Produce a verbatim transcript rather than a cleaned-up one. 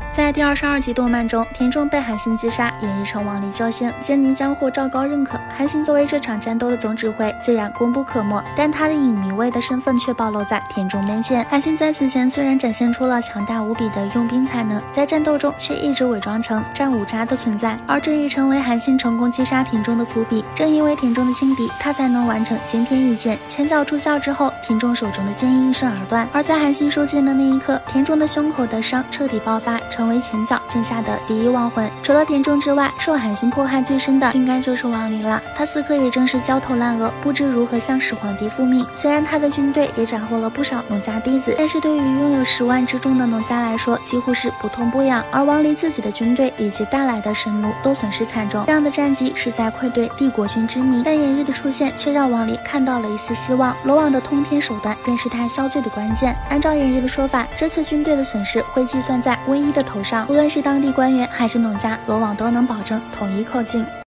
在第二十二集动漫中，田中被韩信击杀，演绎成王离救星，坚尼将获赵高认可。韩信作为这场战斗的总指挥，自然功不可没，但他的隐名卫的身份却暴露在田中面前。韩信在此前虽然展现出了强大无比的用兵才能，在战斗中却一直伪装成战五渣的存在，而这也成为韩信成功击杀田中的伏笔。正因为田中的轻敌，他才能完成惊天一剑。前脚出鞘之后，田中手中的剑应声而断，而在韩信收剑的那一刻，田中的胸口的伤彻底爆发，成为前脚剑下的第一亡魂。除了田中之外，受韩信迫害最深的应该就是王离了。他此刻也正是焦头烂额，不知如何向始皇帝复命。虽然他的军队也斩获了不少农家弟子，但是对于拥有十万之众的农家来说，几乎是不痛不痒。而王离自己的军队以及带来的神奴都损失惨重，这样的战绩实在愧对帝国军之名。但炎日的出现却让王离看到了一丝希望，罗网的通天手段便是他消罪的关键。按照炎日的说法，这次军队的损失会计算在瘟疫的头上，无论是当地官员还是农家，罗网都能保证统一口径。